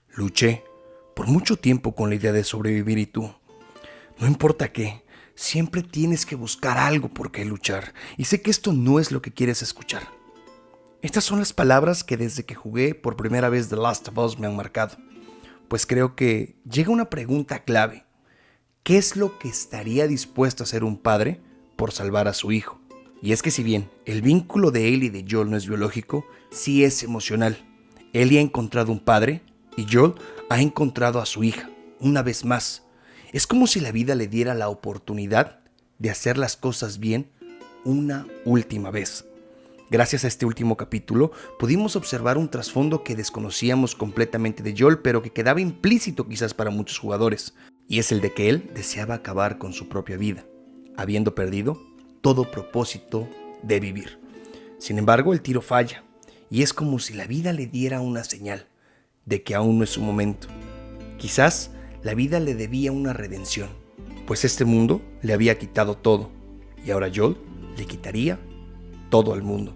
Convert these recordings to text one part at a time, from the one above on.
Luché por mucho tiempo con la idea de sobrevivir y tú, no importa qué, siempre tienes que buscar algo por qué luchar. Y sé que esto no es lo que quieres escuchar. Estas son las palabras que desde que jugué por primera vez The Last of Us me han marcado. Pues creo que llega una pregunta clave. ¿Qué es lo que estaría dispuesto a hacer un padre por salvar a su hijo? Y es que si bien el vínculo de Ellie y de Joel no es biológico, sí es emocional. Ellie ha encontrado un padre y Joel ha encontrado a su hija, una vez más. Es como si la vida le diera la oportunidad de hacer las cosas bien una última vez. Gracias a este último capítulo pudimos observar un trasfondo que desconocíamos completamente de Joel, pero que quedaba implícito quizás para muchos jugadores, y es el de que él deseaba acabar con su propia vida, habiendo perdido todo propósito de vivir. Sin embargo, el tiro falla, y es como si la vida le diera una señal de que aún no es su momento. Quizás la vida le debía una redención, pues este mundo le había quitado todo, y ahora Joel le quitaría todo al mundo.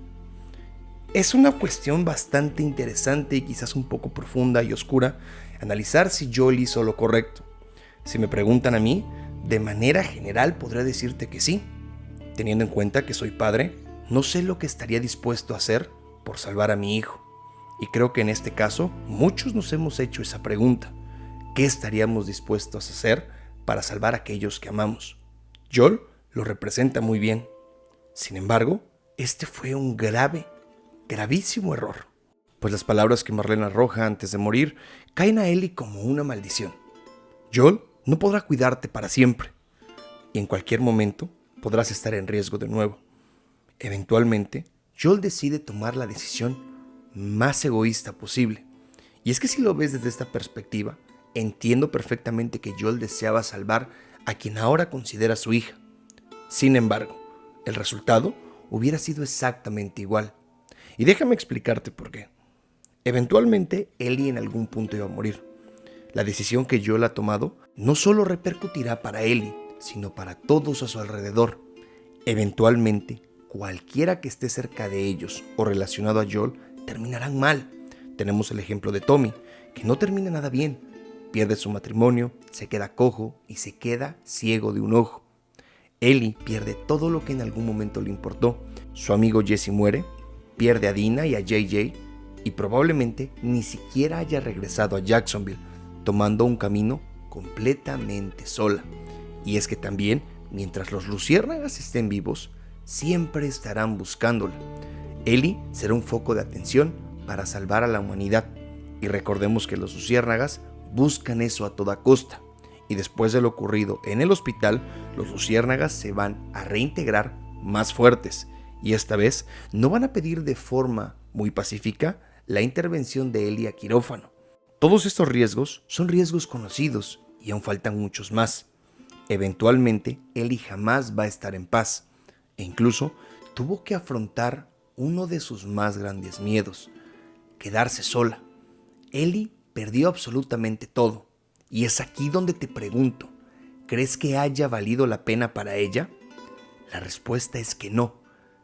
Es una cuestión bastante interesante y quizás un poco profunda y oscura analizar si Joel hizo lo correcto. Si me preguntan a mí, de manera general podría decirte que sí. Teniendo en cuenta que soy padre, no sé lo que estaría dispuesto a hacer por salvar a mi hijo. Y creo que en este caso muchos nos hemos hecho esa pregunta. ¿Qué estaríamos dispuestos a hacer para salvar a aquellos que amamos? Joel lo representa muy bien. Sin embargo, este fue un gravísimo error, pues las palabras que Marlene arroja antes de morir caen a Ellie como una maldición. Joel no podrá cuidarte para siempre, y en cualquier momento podrás estar en riesgo de nuevo. Eventualmente, Joel decide tomar la decisión más egoísta posible. Y es que si lo ves desde esta perspectiva, entiendo perfectamente que Joel deseaba salvar a quien ahora considera su hija. Sin embargo, el resultado hubiera sido exactamente igual. Y déjame explicarte por qué. Eventualmente, Ellie en algún punto iba a morir. La decisión que Joel ha tomado no solo repercutirá para Ellie, sino para todos a su alrededor. Eventualmente, cualquiera que esté cerca de ellos o relacionado a Joel terminarán mal. Tenemos el ejemplo de Tommy, que no termina nada bien. Pierde su matrimonio, se queda cojo y se queda ciego de un ojo. Ellie pierde todo lo que en algún momento le importó. Su amigo Jesse muere, pierde a Dina y a JJ y probablemente ni siquiera haya regresado a Jacksonville, tomando un camino completamente sola. Y es que también, mientras los luciérnagas estén vivos, siempre estarán buscándola. Ellie será un foco de atención para salvar a la humanidad. Y recordemos que los luciérnagas buscan eso a toda costa. Y después de lo ocurrido en el hospital, los luciérnagas se van a reintegrar más fuertes. Y esta vez no van a pedir de forma muy pacífica la intervención de Ellie a quirófano. Todos estos riesgos son riesgos conocidos y aún faltan muchos más. Eventualmente, Ellie jamás va a estar en paz e incluso tuvo que afrontar uno de sus más grandes miedos: quedarse sola. Ellie perdió absolutamente todo y es aquí donde te pregunto, ¿crees que haya valido la pena para ella? La respuesta es que no.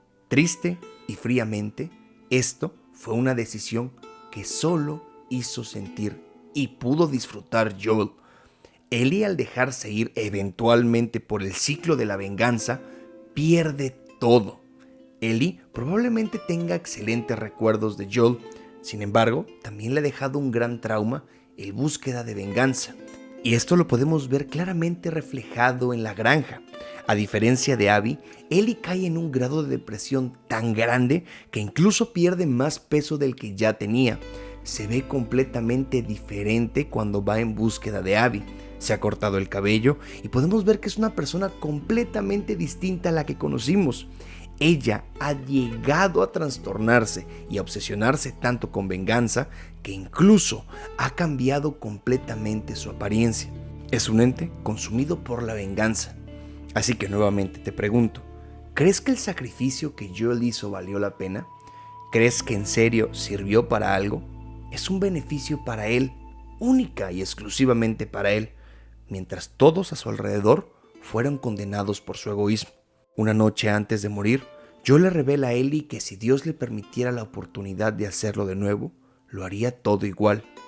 Triste y fríamente, esto fue una decisión que solo hizo sentir y pudo disfrutar Joel. Ellie, al dejarse ir eventualmente por el ciclo de la venganza, pierde todo. Ellie probablemente tenga excelentes recuerdos de Joel, sin embargo, también le ha dejado un gran trauma el búsqueda de venganza. Y esto lo podemos ver claramente reflejado en la granja. A diferencia de Abby, Ellie cae en un grado de depresión tan grande que incluso pierde más peso del que ya tenía. Se ve completamente diferente cuando va en búsqueda de Abby. Se ha cortado el cabello y podemos ver que es una persona completamente distinta a la que conocimos. Ella ha llegado a trastornarse y a obsesionarse tanto con venganza que incluso ha cambiado completamente su apariencia. Es un ente consumido por la venganza. Así que nuevamente te pregunto, ¿crees que el sacrificio que Joel hizo valió la pena? ¿Crees que en serio sirvió para algo? Es un beneficio para él, única y exclusivamente para él, mientras todos a su alrededor fueron condenados por su egoísmo. Una noche antes de morir, Joel le revela a Ellie que si Dios le permitiera la oportunidad de hacerlo de nuevo, lo haría todo igual.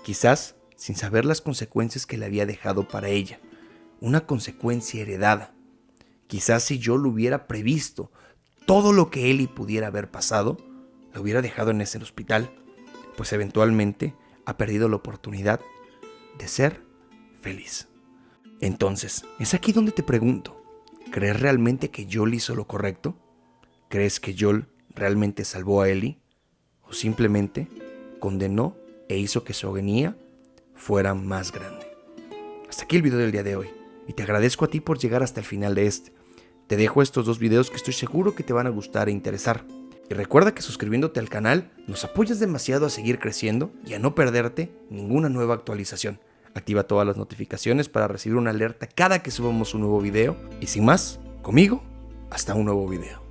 quizás sin saber las consecuencias que le había dejado para ella, una consecuencia heredada. Quizás si yo lo hubiera previsto, todo lo que Ellie pudiera haber pasado, lo hubiera dejado en ese hospital, pues eventualmente ha perdido la oportunidad de ser feliz. Entonces, es aquí donde te pregunto, ¿crees realmente que Joel hizo lo correcto? ¿Crees que Joel realmente salvó a Ellie? ¿O simplemente condenó e hizo que su agonía fuera más grande? Hasta aquí el video del día de hoy, y te agradezco a ti por llegar hasta el final de este. Te dejo estos 2 videos que estoy seguro que te van a gustar e interesar. Y recuerda que suscribiéndote al canal nos apoyas demasiado a seguir creciendo y a no perderte ninguna nueva actualización. Activa todas las notificaciones para recibir una alerta cada que subamos un nuevo video. Y sin más, conmigo, hasta un nuevo video.